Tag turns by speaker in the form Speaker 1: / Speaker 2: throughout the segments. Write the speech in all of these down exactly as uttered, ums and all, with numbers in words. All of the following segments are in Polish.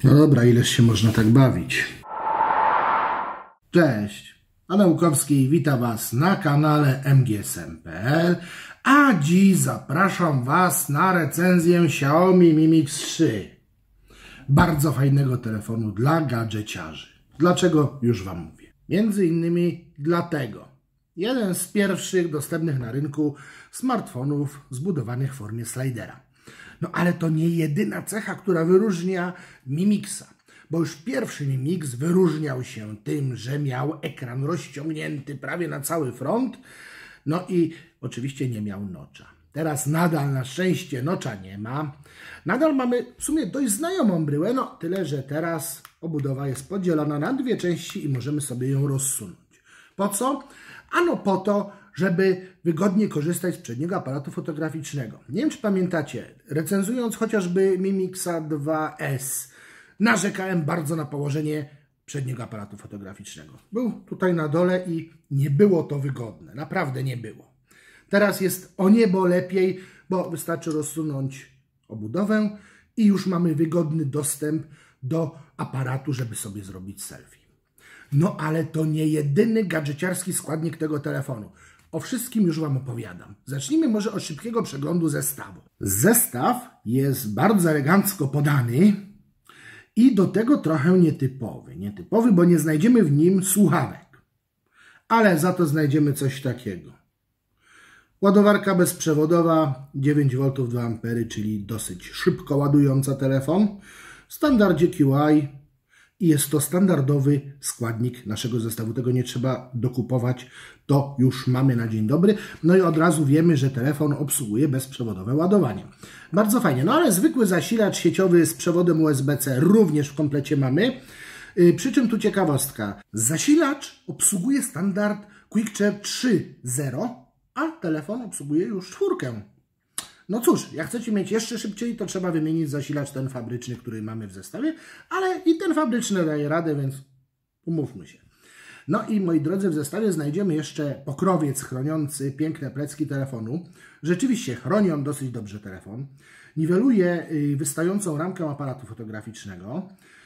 Speaker 1: No dobra, ileż się można tak bawić. Cześć, a Naukowski wita Was na kanale M G S M kropka P L, a dziś zapraszam Was na recenzję Xiaomi Mi Mix trzy. Bardzo fajnego telefonu dla gadżeciarzy. Dlaczego? Już Wam mówię. Między innymi dlatego. Jeden z pierwszych dostępnych na rynku smartfonów zbudowanych w formie slidera. No ale to nie jedyna cecha, która wyróżnia Mi Mixa. Bo już pierwszy Mi Mix wyróżniał się tym, że miał ekran rozciągnięty prawie na cały front. No i oczywiście nie miał notcha. Teraz nadal na szczęście notcha nie ma. Nadal mamy w sumie dość znajomą bryłę, no tyle, że teraz obudowa jest podzielona na dwie części i możemy sobie ją rozsunąć. Po co? Ano po to, żeby wygodnie korzystać z przedniego aparatu fotograficznego. Nie wiem, czy pamiętacie, recenzując chociażby Mi Mixa dwa S, narzekałem bardzo na położenie przedniego aparatu fotograficznego. Był tutaj na dole i nie było to wygodne. Naprawdę nie było. Teraz jest o niebo lepiej, bo wystarczy rozsunąć obudowę i już mamy wygodny dostęp do aparatu, żeby sobie zrobić selfie. No ale to nie jedyny gadżeciarski składnik tego telefonu. O wszystkim już Wam opowiadam. Zacznijmy może od szybkiego przeglądu zestawu. Zestaw jest bardzo elegancko podany i do tego trochę nietypowy. Nietypowy, bo nie znajdziemy w nim słuchawek. Ale za to znajdziemy coś takiego. Ładowarka bezprzewodowa, dziewięć wolt dwa ampery, czyli dosyć szybko ładująca telefon. W standardzie Q I i jest to standardowy składnik naszego zestawu. Tego nie trzeba dokupować, to już mamy na dzień dobry. No i od razu wiemy, że telefon obsługuje bezprzewodowe ładowanie. Bardzo fajnie, no ale zwykły zasilacz sieciowy z przewodem U S B C również w komplecie mamy. Przy czym tu ciekawostka. Zasilacz obsługuje standard QuickCharge trzy zero, a telefon obsługuje już czwórkę. No cóż, jak chcecie mieć jeszcze szybciej, to trzeba wymienić zasilacz ten fabryczny, który mamy w zestawie, ale i ten fabryczny daje radę, więc umówmy się. No i moi drodzy, w zestawie znajdziemy jeszcze pokrowiec chroniący piękne plecki telefonu. Rzeczywiście chroni on dosyć dobrze telefon. Niweluje wystającą ramkę aparatu fotograficznego.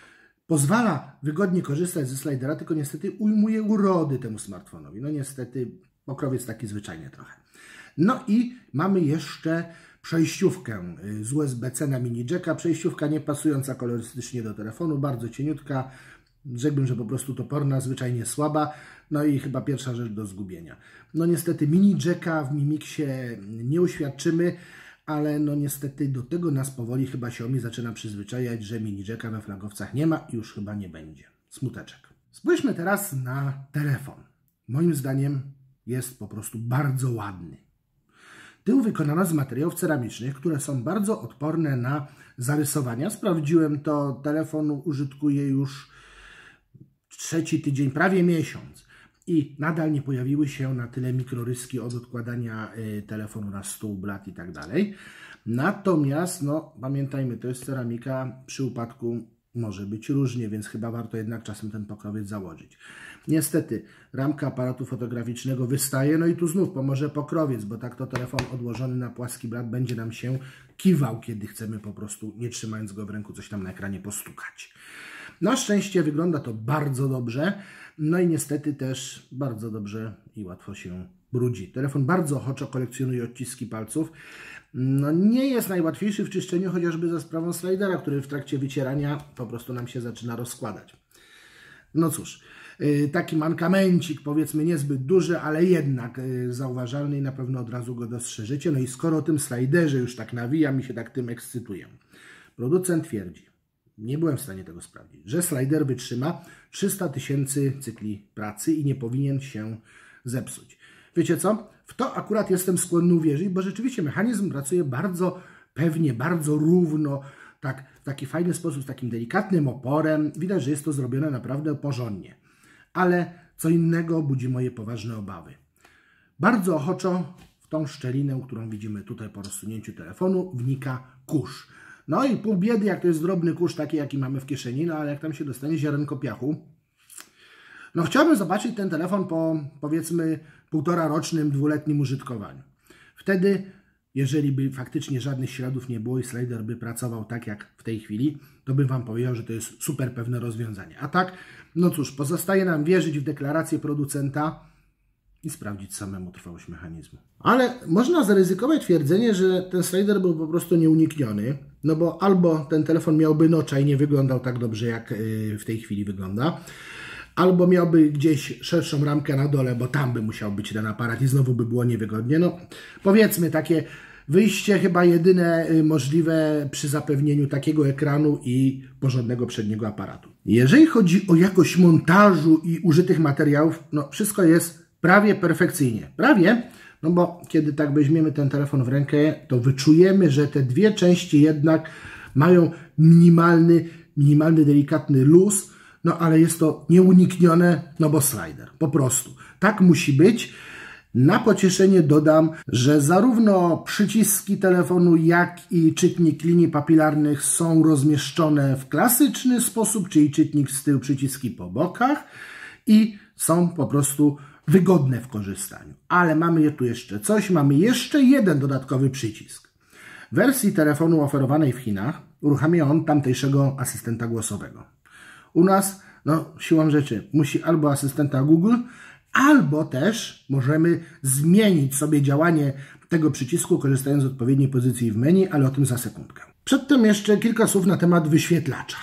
Speaker 1: Pozwala wygodnie korzystać ze slidera, tylko niestety ujmuje urody temu smartfonowi. No niestety pokrowiec taki zwyczajnie trochę. No i mamy jeszcze przejściówkę z U S B C na mini jacka. Przejściówka nie pasująca kolorystycznie do telefonu, bardzo cieniutka. Rzekłbym, że po prostu toporna, zwyczajnie słaba. No i chyba pierwsza rzecz do zgubienia. No niestety mini jacka w Mi Mixie nie uświadczymy, ale no niestety do tego nas powoli chyba Xiaomi zaczyna przyzwyczajać, że mini jacka we flagowcach nie ma i już chyba nie będzie. Smuteczek. Spójrzmy teraz na telefon. Moim zdaniem jest po prostu bardzo ładny. Tył wykonana z materiałów ceramicznych, które są bardzo odporne na zarysowania. Sprawdziłem to, telefon użytkuję już trzeci tydzień, prawie miesiąc. I nadal nie pojawiły się na tyle mikroryski od odkładania telefonu na stół, blat i tak dalej. Natomiast, no pamiętajmy, to jest ceramika, przy upadku może być różnie, więc chyba warto jednak czasem ten pokrowiec założyć. Niestety, ramka aparatu fotograficznego wystaje, no i tu znów pomoże pokrowiec, bo tak to telefon odłożony na płaski blat będzie nam się kiwał, kiedy chcemy po prostu, nie trzymając go w ręku, coś tam na ekranie postukać. Na szczęście wygląda to bardzo dobrze, no i niestety też bardzo dobrze i łatwo się brudzi. Telefon bardzo ochoczo kolekcjonuje odciski palców. No nie jest najłatwiejszy w czyszczeniu, chociażby za sprawą slidera, który w trakcie wycierania po prostu nam się zaczyna rozkładać. No cóż, taki mankamencik, powiedzmy niezbyt duży, ale jednak zauważalny i na pewno od razu go dostrzeżycie. No i skoro o tym sliderze już tak nawijam i się tak tym ekscytuję. Producent twierdzi, nie byłem w stanie tego sprawdzić, że slider wytrzyma trzysta tysięcy cykli pracy i nie powinien się zepsuć. Wiecie co? W to akurat jestem skłonny uwierzyć, bo rzeczywiście mechanizm pracuje bardzo pewnie, bardzo równo, tak, w taki fajny sposób, z takim delikatnym oporem. Widać, że jest to zrobione naprawdę porządnie. Ale co innego budzi moje poważne obawy. Bardzo ochoczo w tą szczelinę, którą widzimy tutaj po rozsunięciu telefonu, wnika kurz. No i pół biedy, jak to jest drobny kurz, taki jaki mamy w kieszeni, no ale jak tam się dostanie ziarenko piachu. No chciałbym zobaczyć ten telefon po, powiedzmy, półtora rocznym, dwuletnim użytkowaniu. Wtedy jeżeli by faktycznie żadnych śladów nie było i slider by pracował tak jak w tej chwili, to bym Wam powiedział, że to jest super pewne rozwiązanie. A tak, no cóż, pozostaje nam wierzyć w deklarację producenta i sprawdzić samemu trwałość mechanizmu. Ale można zaryzykować twierdzenie, że ten slider był po prostu nieunikniony, no bo albo ten telefon miałby nocza i nie wyglądał tak dobrze, jak w tej chwili wygląda, albo miałby gdzieś szerszą ramkę na dole, bo tam by musiał być ten aparat i znowu by było niewygodnie. No powiedzmy, takie wyjście chyba jedyne możliwe przy zapewnieniu takiego ekranu i porządnego przedniego aparatu. Jeżeli chodzi o jakość montażu i użytych materiałów, no wszystko jest prawie perfekcyjnie. Prawie, no bo kiedy tak weźmiemy ten telefon w rękę, to wyczujemy, że te dwie części jednak mają minimalny, minimalny, delikatny luz, no ale jest to nieuniknione, no bo slider, po prostu. Tak musi być. Na pocieszenie dodam, że zarówno przyciski telefonu, jak i czytnik linii papilarnych są rozmieszczone w klasyczny sposób, czyli czytnik z tyłu, przyciski po bokach i są po prostu wygodne w korzystaniu. Ale mamy tu jeszcze coś, mamy jeszcze jeden dodatkowy przycisk. W wersji telefonu oferowanej w Chinach uruchamia on tamtejszego asystenta głosowego. U nas, no siłą rzeczy, musi albo asystenta Google, albo też możemy zmienić sobie działanie tego przycisku, korzystając z odpowiedniej pozycji w menu, ale o tym za sekundkę. Przedtem jeszcze kilka słów na temat wyświetlacza.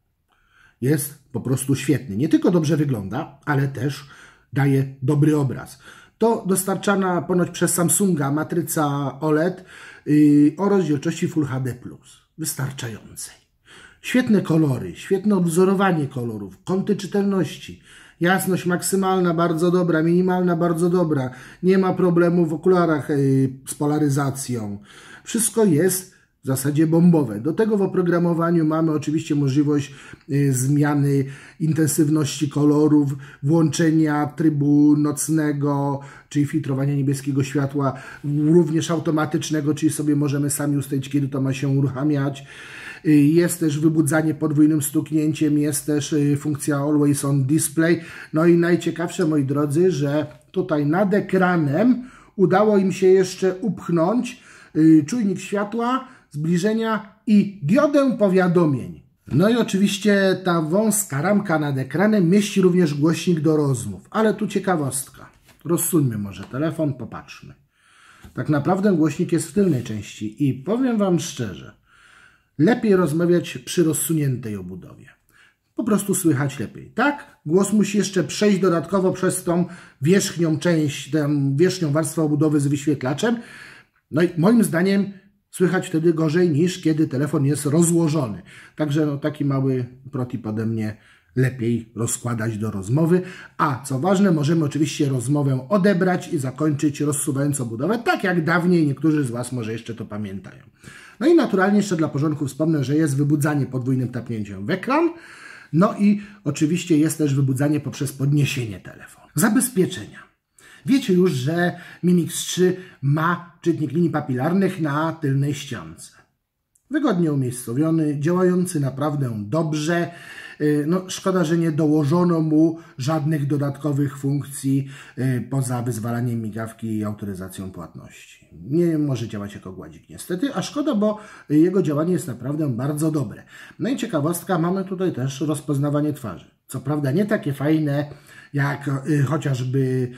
Speaker 1: Jest po prostu świetny. Nie tylko dobrze wygląda, ale też daje dobry obraz. To dostarczana ponoć przez Samsunga matryca O L E D yy, o rozdzielczości Full H D plus. Wystarczającej. Świetne kolory, świetne odwzorowanie kolorów, kąty czytelności. Jasność maksymalna, bardzo dobra, minimalna, bardzo dobra. Nie ma problemu w okularach yy, z polaryzacją. Wszystko jest w zasadzie bombowe. Do tego w oprogramowaniu mamy oczywiście możliwość y, zmiany intensywności kolorów, włączenia trybu nocnego, czyli filtrowania niebieskiego światła, również automatycznego, czyli sobie możemy sami ustalić, kiedy to ma się uruchamiać. Y, jest też wybudzanie podwójnym stuknięciem, jest też y, funkcja Always On Display. No i najciekawsze, moi drodzy, że tutaj nad ekranem udało im się jeszcze upchnąć y, czujnik światła, zbliżenia i diodę powiadomień. No i oczywiście ta wąska ramka nad ekranem mieści również głośnik do rozmów. Ale tu ciekawostka. Rozsuńmy może telefon, popatrzmy. Tak naprawdę głośnik jest w tylnej części i powiem Wam szczerze, lepiej rozmawiać przy rozsuniętej obudowie. Po prostu słychać lepiej. Tak? Głos musi jeszcze przejść dodatkowo przez tą wierzchnią część, tę wierzchnią warstwę obudowy z wyświetlaczem. No i moim zdaniem słychać wtedy gorzej niż kiedy telefon jest rozłożony. Także no, taki mały protip ode mnie, lepiej rozkładać do rozmowy. A co ważne, możemy oczywiście rozmowę odebrać i zakończyć rozsuwając obudowę, tak jak dawniej, niektórzy z Was może jeszcze to pamiętają. No i naturalnie jeszcze dla porządku wspomnę, że jest wybudzanie podwójnym tapnięciem w ekran. No i oczywiście jest też wybudzanie poprzez podniesienie telefonu. Zabezpieczenia. Wiecie już, że Mi Mix trzy ma czytnik linii papilarnych na tylnej ściance. Wygodnie umiejscowiony, działający naprawdę dobrze. No, szkoda, że nie dołożono mu żadnych dodatkowych funkcji poza wyzwalaniem migawki i autoryzacją płatności. Nie może działać jako gładzik niestety, a szkoda, bo jego działanie jest naprawdę bardzo dobre. No i ciekawostka, mamy tutaj też rozpoznawanie twarzy. Co prawda nie takie fajne jak y, chociażby y,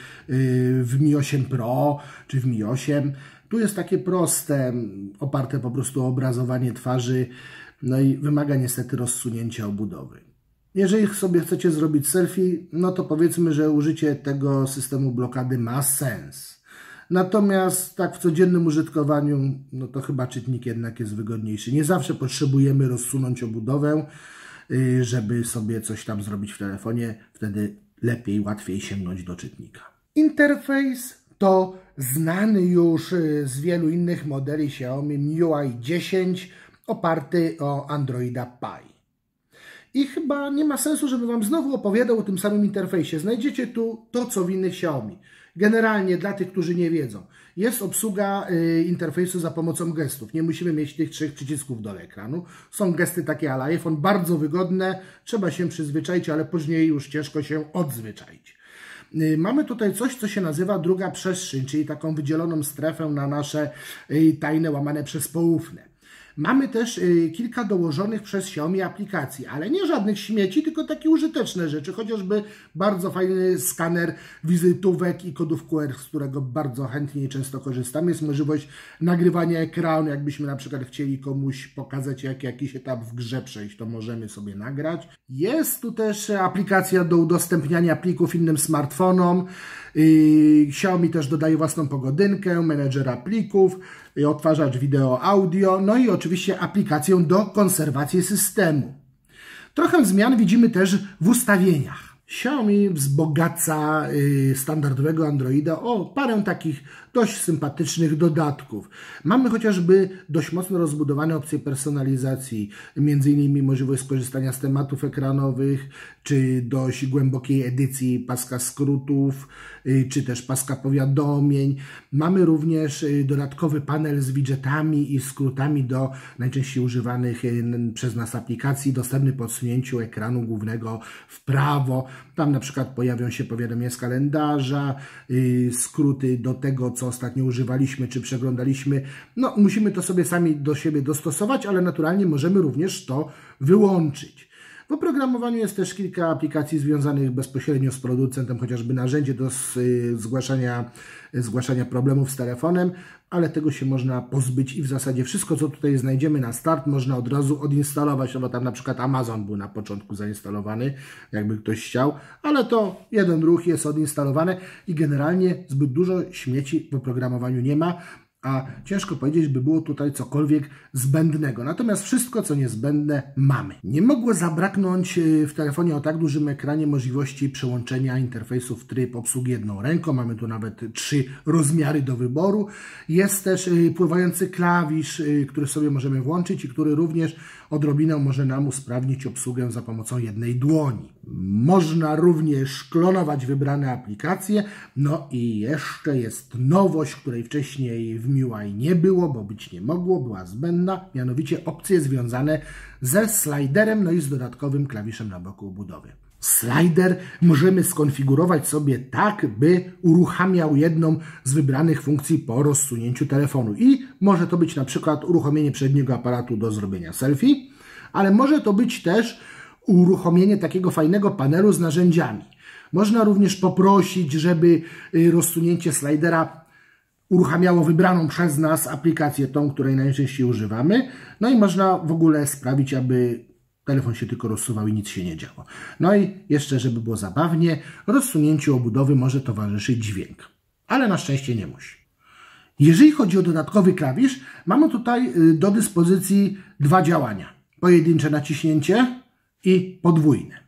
Speaker 1: w Mi osiem Pro czy w Mi osiem. Tu jest takie proste, oparte po prostu o obrazowanie twarzy, no i wymaga niestety rozsunięcia obudowy. Jeżeli sobie chcecie zrobić selfie, no to powiedzmy, że użycie tego systemu blokady ma sens. Natomiast tak w codziennym użytkowaniu, no to chyba czytnik jednak jest wygodniejszy. Nie zawsze potrzebujemy rozsunąć obudowę, y, żeby sobie coś tam zrobić w telefonie, wtedy lepiej, łatwiej sięgnąć do czytnika. Interfejs to znany już z wielu innych modeli Xiaomi M I U I dziesięć oparty o Androida Pie. I chyba nie ma sensu, żeby Wam znowu opowiadał o tym samym interfejsie. Znajdziecie tu to, co w innych Xiaomi. Generalnie dla tych, którzy nie wiedzą, jest obsługa y, interfejsu za pomocą gestów. Nie musimy mieć tych trzech przycisków dole ekranu. Są gesty takie ala iPhone, bardzo wygodne. Trzeba się przyzwyczaić, ale później już ciężko się odzwyczaić. Mamy tutaj coś, co się nazywa druga przestrzeń, czyli taką wydzieloną strefę na nasze tajne, łamane przez poufne. Mamy też kilka dołożonych przez Xiaomi aplikacji, ale nie żadnych śmieci, tylko takie użyteczne rzeczy, chociażby bardzo fajny skaner wizytówek i kodów Q R, z którego bardzo chętnie i często korzystamy. Jest możliwość nagrywania ekranu, jakbyśmy na przykład chcieli komuś pokazać, jak jakiś etap w grze przejść, to możemy sobie nagrać. Jest tu też aplikacja do udostępniania plików innym smartfonom. Xiaomi też dodaje własną pogodynkę, menedżera plików, odtwarzacz wideo, audio, no i oczywiście aplikację do konserwacji systemu. Trochę zmian widzimy też w ustawieniach. Xiaomi wzbogaca y, standardowego Androida o parę takich dość sympatycznych dodatków. Mamy chociażby dość mocno rozbudowane opcje personalizacji, między innymi możliwość skorzystania z tematów ekranowych, czy dość głębokiej edycji paska skrótów, y, czy też paska powiadomień. Mamy również y, dodatkowy panel z widgetami i skrótami do najczęściej używanych y, przez nas aplikacji, dostępny po odsunięciu ekranu głównego w prawo. Tam na przykład pojawią się powiadomienia z kalendarza, yy, skróty do tego, co ostatnio używaliśmy, czy przeglądaliśmy. No, musimy to sobie sami do siebie dostosować, ale naturalnie możemy również to wyłączyć. W oprogramowaniu jest też kilka aplikacji związanych bezpośrednio z producentem, chociażby narzędzie do zgłaszania, zgłaszania problemów z telefonem, ale tego się można pozbyć i w zasadzie wszystko, co tutaj znajdziemy na start, można od razu odinstalować, no bo tam na przykład Amazon był na początku zainstalowany, jakby ktoś chciał, ale to jeden ruch jest odinstalowane i generalnie zbyt dużo śmieci w oprogramowaniu nie ma, a ciężko powiedzieć, by było tutaj cokolwiek zbędnego. Natomiast wszystko, co niezbędne, mamy. Nie mogło zabraknąć w telefonie o tak dużym ekranie możliwości przełączenia interfejsu w tryb obsługi jedną ręką. Mamy tu nawet trzy rozmiary do wyboru. Jest też pływający klawisz, który sobie możemy włączyć i który również odrobinę może nam usprawnić obsługę za pomocą jednej dłoni. Można również klonować wybrane aplikacje. No i jeszcze jest nowość, której wcześniej w M I U I nie było, bo być nie mogło, była zbędna, mianowicie opcje związane ze sliderem, no i z dodatkowym klawiszem na boku obudowy. Slider możemy skonfigurować sobie tak, by uruchamiał jedną z wybranych funkcji po rozsunięciu telefonu. I może to być na przykład uruchomienie przedniego aparatu do zrobienia selfie, ale może to być też uruchomienie takiego fajnego panelu z narzędziami. Można również poprosić, żeby rozsunięcie slidera uruchamiało wybraną przez nas aplikację, tą, której najczęściej używamy. No i można w ogóle sprawić, aby telefon się tylko rozsuwał i nic się nie działo. No i jeszcze, żeby było zabawnie, rozsunięciu obudowy może towarzyszyć dźwięk, ale na szczęście nie musi. Jeżeli chodzi o dodatkowy klawisz, mamy tutaj do dyspozycji dwa działania. Pojedyncze naciśnięcie i podwójne.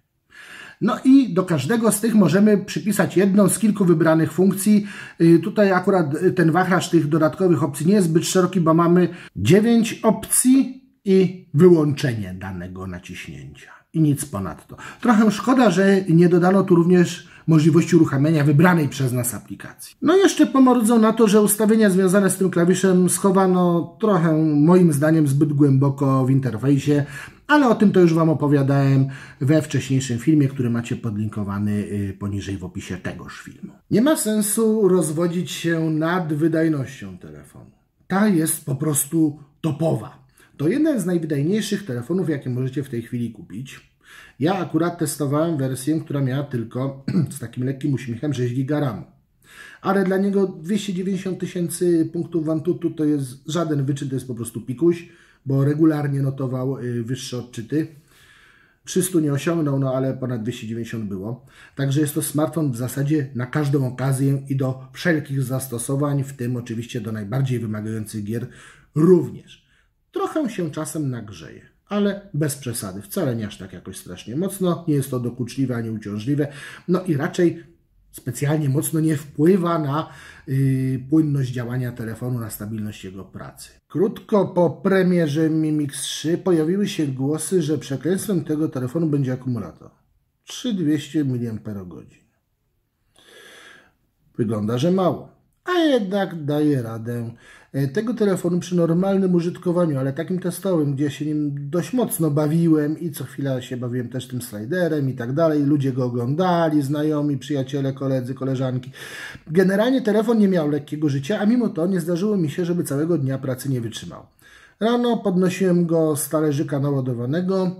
Speaker 1: No i do każdego z tych możemy przypisać jedną z kilku wybranych funkcji. Tutaj akurat ten wachlarz tych dodatkowych opcji nie jest zbyt szeroki, bo mamy dziewięć opcji i wyłączenie danego naciśnięcia. I nic ponadto. Trochę szkoda, że nie dodano tu również możliwości uruchamiania wybranej przez nas aplikacji. No i jeszcze pomordzą na to, że ustawienia związane z tym klawiszem schowano trochę, moim zdaniem, zbyt głęboko w interfejsie, ale o tym to już Wam opowiadałem we wcześniejszym filmie, który macie podlinkowany poniżej w opisie tegoż filmu. Nie ma sensu rozwodzić się nad wydajnością telefonu. Ta jest po prostu topowa. To jeden z najwydajniejszych telefonów, jakie możecie w tej chwili kupić. Ja akurat testowałem wersję, która miała tylko z takim lekkim uśmiechem sześć giga ramu. Ale dla niego dwieście dziewięćdziesiąt tysięcy punktów Antutu to jest żaden wyczyn, to jest po prostu pikuś, bo regularnie notował wyższe odczyty. trzysta nie osiągnął, no ale ponad dwieście dziewięćdziesiąt było. Także jest to smartfon w zasadzie na każdą okazję i do wszelkich zastosowań, w tym oczywiście do najbardziej wymagających gier również. Trochę się czasem nagrzeje, ale bez przesady. Wcale nie aż tak jakoś strasznie mocno. Nie jest to dokuczliwe ani uciążliwe. No i raczej specjalnie mocno nie wpływa na yy, płynność działania telefonu, na stabilność jego pracy. Krótko po premierze Mi Mix trzy pojawiły się głosy, że przekleństwem tego telefonu będzie akumulator. trzy tysiące dwieście miliamperogodzin. Wygląda, że mało. A jednak daje radę tego telefonu przy normalnym użytkowaniu, ale takim testowym, gdzie się nim dość mocno bawiłem i co chwila się bawiłem też tym sliderem i tak dalej, ludzie go oglądali, znajomi, przyjaciele, koledzy, koleżanki. Generalnie telefon nie miał lekkiego życia, a mimo to nie zdarzyło mi się, żeby całego dnia pracy nie wytrzymał. Rano podnosiłem go z talerzyka naładowanego,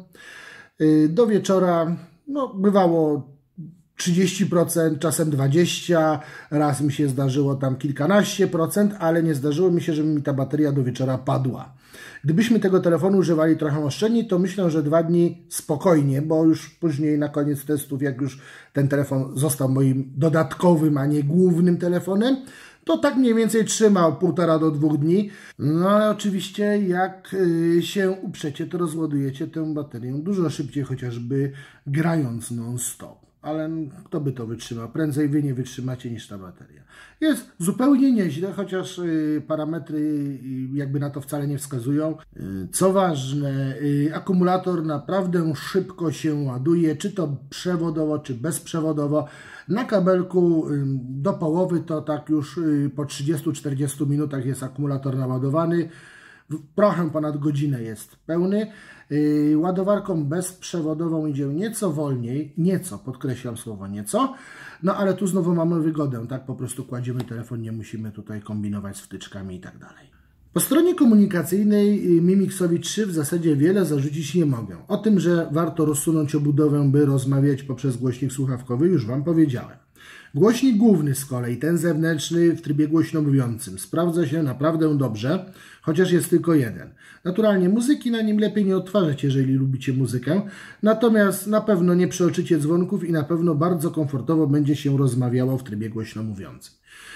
Speaker 1: do wieczora no, bywało trzydzieści procent, czasem dwadzieścia procent, raz mi się zdarzyło tam kilkanaście procent, ale nie zdarzyło mi się, żeby mi ta bateria do wieczora padła. Gdybyśmy tego telefonu używali trochę oszczędniej, to myślę, że dwa dni spokojnie, bo już później na koniec testów, jak już ten telefon został moim dodatkowym, a nie głównym telefonem, to tak mniej więcej trzymał półtora do dwóch dni. No ale oczywiście jak się uprzecie, to rozładujecie tę baterię dużo szybciej, chociażby grając non-stop. Ale kto by to wytrzymał? Prędzej wy nie wytrzymacie niż ta bateria. Jest zupełnie nieźle, chociaż parametry jakby na to wcale nie wskazują. Co ważne, akumulator naprawdę szybko się ładuje, czy to przewodowo, czy bezprzewodowo. Na kabelku do połowy to tak już po trzydziestu do czterdziestu minutach jest akumulator naładowany. Trochę ponad godzinę jest pełny. Yy, ładowarką bezprzewodową idzie nieco wolniej, nieco, podkreślam słowo nieco, no ale tu znowu mamy wygodę, tak po prostu kładziemy telefon, nie musimy tutaj kombinować z wtyczkami i tak dalej. Po stronie komunikacyjnej Mimixowi trzy w zasadzie wiele zarzucić nie mogę. O tym, że warto rozsunąć obudowę, by rozmawiać poprzez głośnik słuchawkowy, już Wam powiedziałem. Głośnik główny z kolei, ten zewnętrzny w trybie głośno mówiącym, sprawdza się naprawdę dobrze, chociaż jest tylko jeden. Naturalnie muzyki na nim lepiej nie odtwarzać, jeżeli lubicie muzykę, natomiast na pewno nie przeoczycie dzwonków i na pewno bardzo komfortowo będzie się rozmawiało w trybie głośno mówiącym.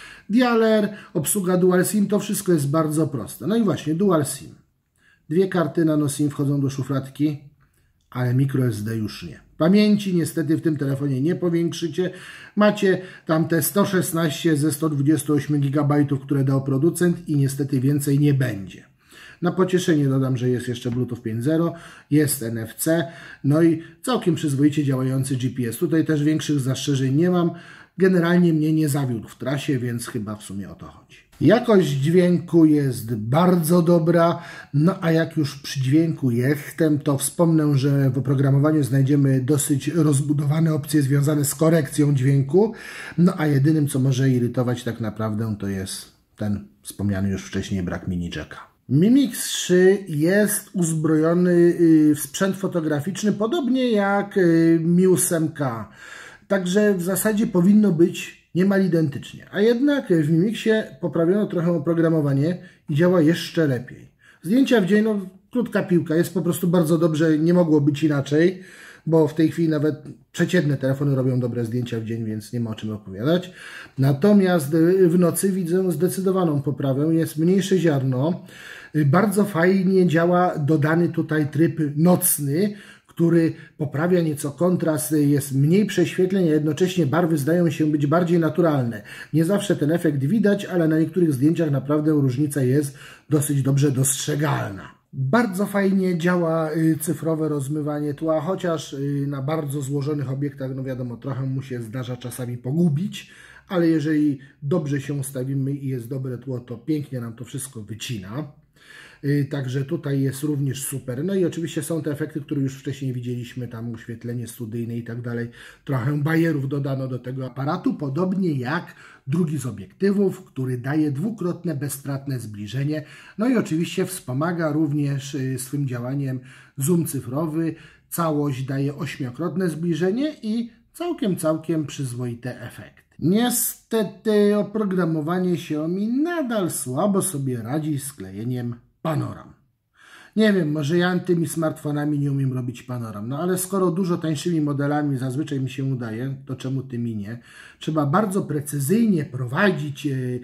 Speaker 1: Dialer, obsługa Dual SIM, to wszystko jest bardzo proste. No i właśnie, Dual SIM. Dwie karty nano SIM wchodzą do szufladki, ale microSD już nie. Pamięci niestety w tym telefonie nie powiększycie. Macie tam te sto szesnaście ze sto dwadzieścia osiem gigabajtów, które dał producent i niestety więcej nie będzie. Na pocieszenie dodam, że jest jeszcze Bluetooth pięć zero, jest N F C, no i całkiem przyzwoicie działający G P S. Tutaj też większych zastrzeżeń nie mam. Generalnie mnie nie zawiódł w trasie, więc chyba w sumie o to chodzi. Jakość dźwięku jest bardzo dobra, no a jak już przy dźwięku jestem, to wspomnę, że w oprogramowaniu znajdziemy dosyć rozbudowane opcje związane z korekcją dźwięku, no a jedynym, co może irytować tak naprawdę, to jest ten wspomniany już wcześniej brak mini jacka. Mimix trzy jest uzbrojony w sprzęt fotograficzny, podobnie jak Mi osiem K. Także w zasadzie powinno być niemal identycznie. A jednak w Mimixie poprawiono trochę oprogramowanie i działa jeszcze lepiej. Zdjęcia w dzień, no krótka piłka, jest po prostu bardzo dobrze, nie mogło być inaczej, bo w tej chwili nawet przeciętne telefony robią dobre zdjęcia w dzień, więc nie ma o czym opowiadać. Natomiast w nocy widzę zdecydowaną poprawę, jest mniejsze ziarno. Bardzo fajnie działa dodany tutaj tryb nocny, który poprawia nieco kontrast, jest mniej prześwietleń, a jednocześnie barwy zdają się być bardziej naturalne. Nie zawsze ten efekt widać, ale na niektórych zdjęciach naprawdę różnica jest dosyć dobrze dostrzegalna. Bardzo fajnie działa cyfrowe rozmywanie tła, chociaż na bardzo złożonych obiektach, no wiadomo, trochę mu się zdarza czasami pogubić, ale jeżeli dobrze się ustawimy i jest dobre tło, to pięknie nam to wszystko wycina. Także tutaj jest również super. No i oczywiście są te efekty, które już wcześniej widzieliśmy, tam oświetlenie studyjne i tak dalej. Trochę bajerów dodano do tego aparatu, podobnie jak drugi z obiektywów, który daje dwukrotne bezstratne zbliżenie. No i oczywiście wspomaga również swym działaniem zoom cyfrowy. Całość daje ośmiokrotne zbliżenie i całkiem, całkiem przyzwoite efekty. Niestety oprogramowanie Xiaomi nadal słabo sobie radzi z klejeniem panoram. Nie wiem, może ja tymi smartfonami nie umiem robić panoram, no ale skoro dużo tańszymi modelami zazwyczaj mi się udaje, to czemu tymi nie? Trzeba bardzo precyzyjnie prowadzić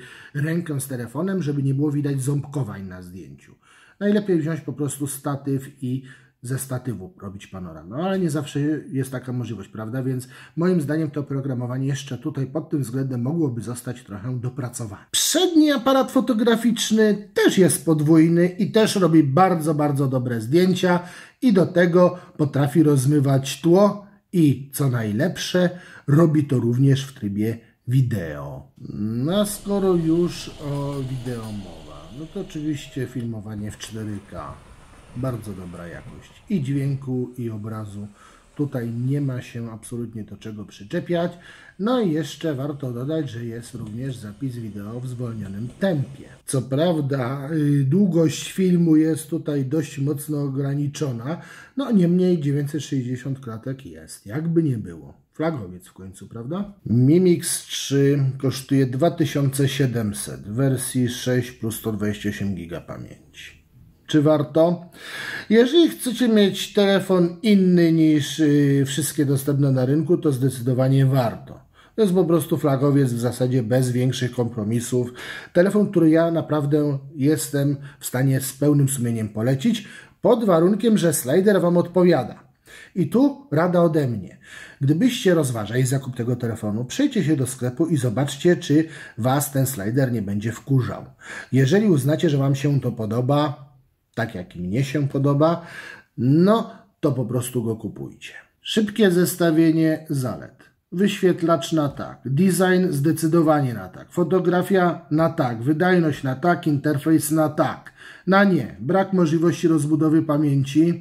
Speaker 1: rękę z telefonem, żeby nie było widać ząbkowań na zdjęciu. Najlepiej wziąć po prostu statyw i ze statywu robić panoram. No ale nie zawsze jest taka możliwość, prawda? Więc moim zdaniem to oprogramowanie jeszcze tutaj pod tym względem mogłoby zostać trochę dopracowane. Przedni aparat fotograficzny też jest podwójny i też robi bardzo, bardzo dobre zdjęcia i do tego potrafi rozmywać tło i co najlepsze, robi to również w trybie wideo. No skoro już o wideo mowa, No to oczywiście filmowanie w cztery K. Bardzo dobra jakość i dźwięku, i obrazu. Tutaj nie ma się absolutnie do czego przyczepiać. No i jeszcze warto dodać, że jest również zapis wideo w zwolnionym tempie. Co prawda długość filmu jest tutaj dość mocno ograniczona, no niemniej dziewięćset sześćdziesiąt klatek jest, jakby nie było. Flagowiec w końcu, prawda? Mimix trzy kosztuje dwa tysiące siedemset w wersji sześć plus sto dwadzieścia osiem giga pamięci. Czy warto? Jeżeli chcecie mieć telefon inny niż yy, wszystkie dostępne na rynku, to zdecydowanie warto. To jest po prostu flagowiec w zasadzie bez większych kompromisów. Telefon, który ja naprawdę jestem w stanie z pełnym sumieniem polecić, pod warunkiem, że slider Wam odpowiada. I tu rada ode mnie. Gdybyście rozważali zakup tego telefonu, przejdźcie się do sklepu i zobaczcie, czy Was ten slider nie będzie wkurzał. Jeżeli uznacie, że Wam się to podoba, tak jak i mnie się podoba, no to po prostu go kupujcie. Szybkie zestawienie zalet. Wyświetlacz na tak, design zdecydowanie na tak, fotografia na tak, wydajność na tak, interfejs na tak, na nie, brak możliwości rozbudowy pamięci.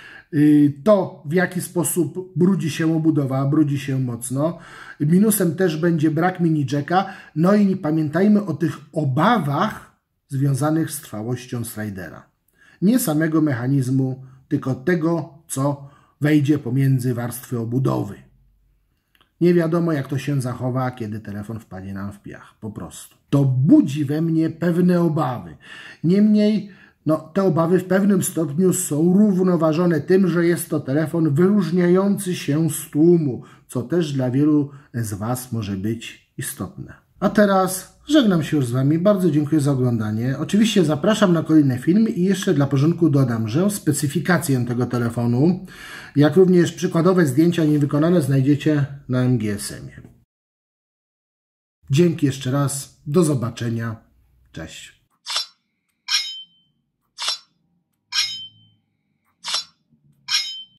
Speaker 1: To, w jaki sposób brudzi się obudowa, brudzi się mocno. Minusem też będzie brak mini jacka. No i pamiętajmy o tych obawach związanych z trwałością slidera. Nie samego mechanizmu, tylko tego, co wejdzie pomiędzy warstwy obudowy. Nie wiadomo, jak to się zachowa, kiedy telefon wpadnie nam w piach. Po prostu. To budzi we mnie pewne obawy. Niemniej no, te obawy w pewnym stopniu są równoważone tym, że jest to telefon wyróżniający się z tłumu, co też dla wielu z Was może być istotne. A teraz żegnam się już z Wami, bardzo dziękuję za oglądanie. Oczywiście zapraszam na kolejne filmy i jeszcze dla porządku dodam, że specyfikację tego telefonu, jak również przykładowe zdjęcia niewykonane znajdziecie na M G S M ie. Dzięki jeszcze raz, do zobaczenia, cześć.